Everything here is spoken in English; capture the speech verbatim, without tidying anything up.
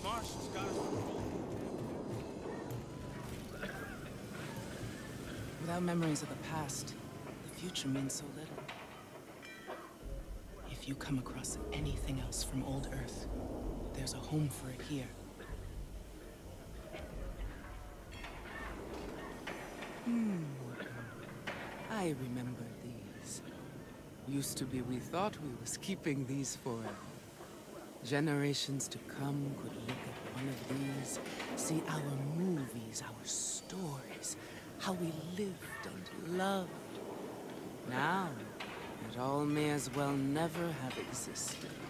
Martians got us controlled. Without memories of the past, the future means so little. If you come across anything else from old Earth, there's a home for it here. Hmm. I remember these. Used to be we thought we was keeping these forever. Generations to come could look at one of these, see our movies, our stories, how we lived and loved. Now, it all may as well never have existed.